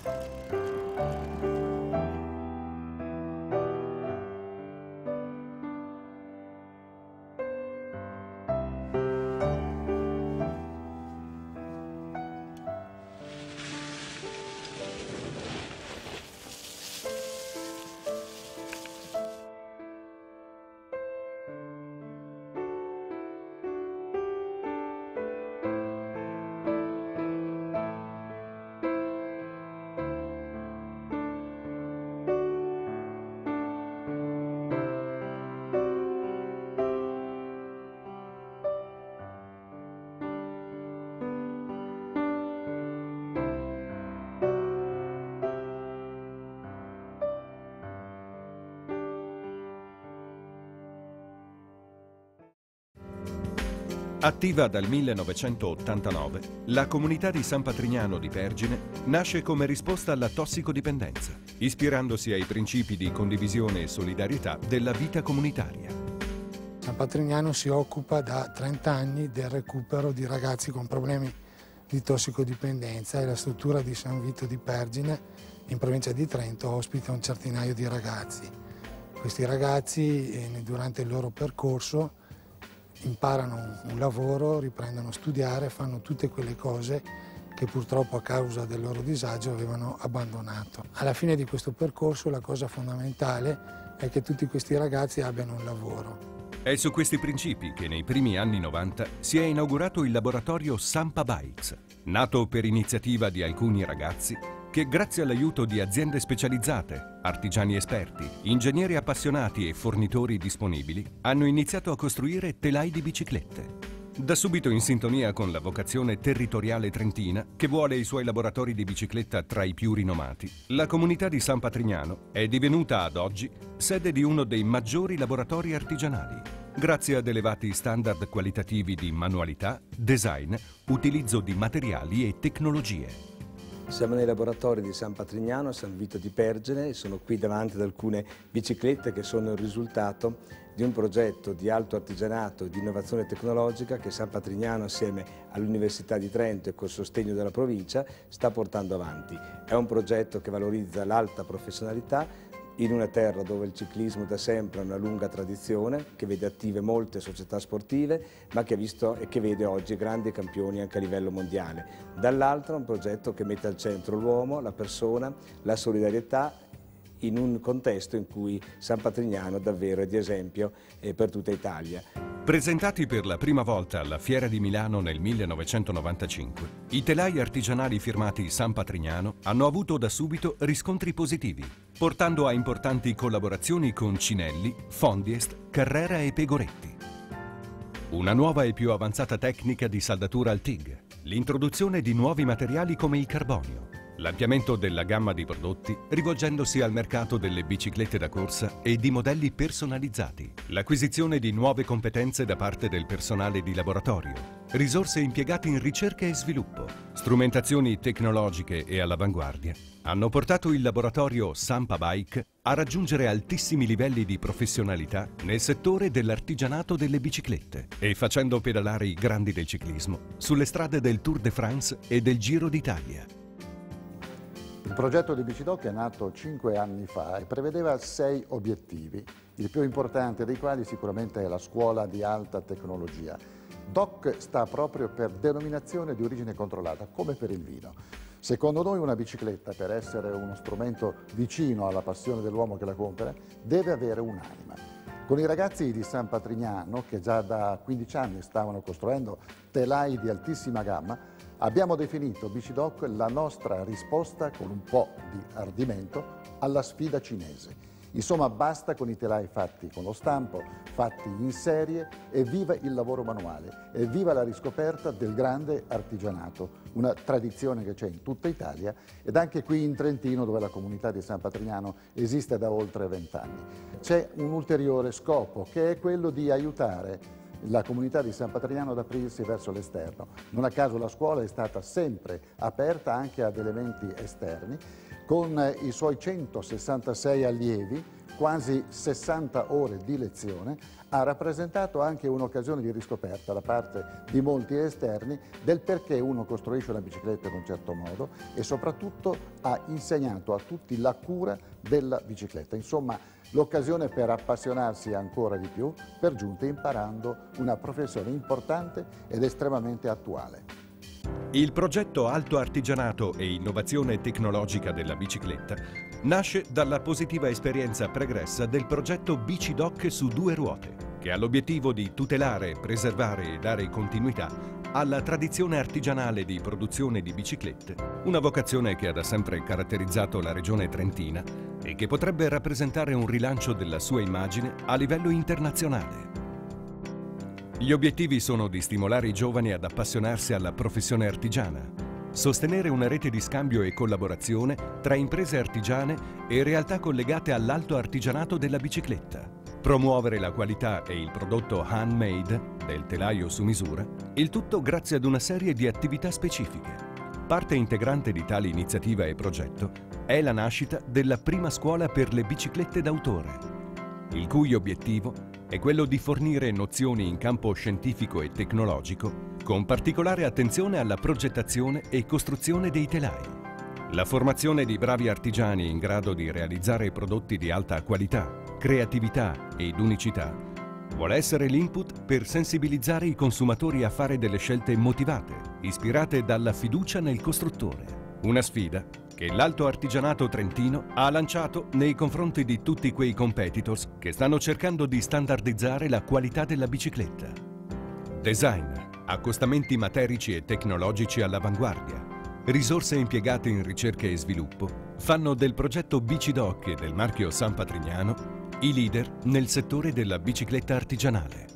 Attiva dal 1989, la comunità di San Patrignano di Pergine nasce come risposta alla tossicodipendenza, ispirandosi ai principi di condivisione e solidarietà della vita comunitaria. San Patrignano si occupa da 30 anni del recupero di ragazzi con problemi di tossicodipendenza e la struttura di San Vito di Pergine, in provincia di Trento, ospita un centinaio di ragazzi. Questi ragazzi, durante il loro percorso, imparano un lavoro, riprendono a studiare, fanno tutte quelle cose che purtroppo a causa del loro disagio avevano abbandonato. Alla fine di questo percorso la cosa fondamentale è che tutti questi ragazzi abbiano un lavoro. È su questi principi che nei primi anni 90 si è inaugurato il laboratorio Sampa Bikes, nato per iniziativa di alcuni ragazzi che, grazie all'aiuto di aziende specializzate, artigiani esperti, ingegneri appassionati e fornitori disponibili, hanno iniziato a costruire telai di biciclette. Da subito in sintonia con la vocazione territoriale trentina, che vuole i suoi laboratori di bicicletta tra i più rinomati, la comunità di San Patrignano è divenuta ad oggi sede di uno dei maggiori laboratori artigianali, grazie ad elevati standard qualitativi di manualità, design, utilizzo di materiali e tecnologie. Siamo nei laboratori di San Patrignano, San Vito di Pergine, e sono qui davanti ad alcune biciclette che sono il risultato di un progetto di alto artigianato e di innovazione tecnologica che San Patrignano, assieme all'Università di Trento e col sostegno della provincia, sta portando avanti. È un progetto che valorizza l'alta professionalità in una terra dove il ciclismo da sempre ha una lunga tradizione, che vede attive molte società sportive, ma che ha visto e che vede oggi grandi campioni anche a livello mondiale. Dall'altro è un progetto che mette al centro l'uomo, la persona, la solidarietà, in un contesto in cui San Patrignano davvero è di esempio per tutta Italia. Presentati per la prima volta alla Fiera di Milano nel 1995, i telai artigianali firmati San Patrignano hanno avuto da subito riscontri positivi, portando a importanti collaborazioni con Cinelli, Fondiest, Carrera e Pegoretti. Una nuova e più avanzata tecnica di saldatura al TIG, l'introduzione di nuovi materiali come il carbonio, l'ampliamento della gamma di prodotti rivolgendosi al mercato delle biciclette da corsa e di modelli personalizzati, l'acquisizione di nuove competenze da parte del personale di laboratorio, risorse impiegate in ricerca e sviluppo, strumentazioni tecnologiche e all'avanguardia, hanno portato il laboratorio Sampa Bike a raggiungere altissimi livelli di professionalità nel settore dell'artigianato delle biciclette e facendo pedalare i grandi del ciclismo sulle strade del Tour de France e del Giro d'Italia. Il progetto di Bicidoc è nato 5 anni fa e prevedeva 6 obiettivi, il più importante dei quali sicuramente è la scuola di alta tecnologia. DOC sta proprio per denominazione di origine controllata, come per il vino. Secondo noi una bicicletta, per essere uno strumento vicino alla passione dell'uomo che la compra, deve avere un'anima. Con i ragazzi di San Patrignano, che già da 15 anni stavano costruendo telai di altissima gamma, abbiamo definito Bicidoc la nostra risposta, con un po' di ardimento, alla sfida cinese. Insomma, basta con i telai fatti con lo stampo, fatti in serie, e viva il lavoro manuale, e viva la riscoperta del grande artigianato, una tradizione che c'è in tutta Italia ed anche qui in Trentino, dove la comunità di San Patrignano esiste da oltre 20 anni. C'è un ulteriore scopo, che è quello di aiutare la comunità di San Patrignano ad aprirsi verso l'esterno. Non a caso la scuola è stata sempre aperta anche ad elementi esterni, con i suoi 166 allievi, quasi 60 ore di lezione, ha rappresentato anche un'occasione di riscoperta da parte di molti esterni del perché uno costruisce una bicicletta in un certo modo e soprattutto ha insegnato a tutti la cura della bicicletta. Insomma, l'occasione per appassionarsi ancora di più, per giunta imparando una professione importante ed estremamente attuale. Il progetto Alto Artigianato e Innovazione Tecnologica della Bicicletta nasce dalla positiva esperienza pregressa del progetto Bicidoc su 2 ruote, che ha l'obiettivo di tutelare, preservare e dare continuità alla tradizione artigianale di produzione di biciclette, una vocazione che ha da sempre caratterizzato la regione trentina e che potrebbe rappresentare un rilancio della sua immagine a livello internazionale. Gli obiettivi sono di stimolare i giovani ad appassionarsi alla professione artigiana, sostenere una rete di scambio e collaborazione tra imprese artigiane e realtà collegate all'alto artigianato della bicicletta, promuovere la qualità e il prodotto handmade del telaio su misura, il tutto grazie ad una serie di attività specifiche. Parte integrante di tale iniziativa e progetto è la nascita della prima scuola per le biciclette d'autore, il cui obiettivo è quello di fornire nozioni in campo scientifico e tecnologico, con particolare attenzione alla progettazione e costruzione dei telai. La formazione di bravi artigiani in grado di realizzare prodotti di alta qualità, creatività ed unicità vuole essere l'input per sensibilizzare i consumatori a fare delle scelte motivate, ispirate dalla fiducia nel costruttore. Una sfida che l'Alto Artigianato trentino ha lanciato nei confronti di tutti quei competitors che stanno cercando di standardizzare la qualità della bicicletta. Design, accostamenti materici e tecnologici all'avanguardia, risorse impiegate in ricerca e sviluppo fanno del progetto Bicidoc e del marchio San Patrignano i leader nel settore della bicicletta artigianale.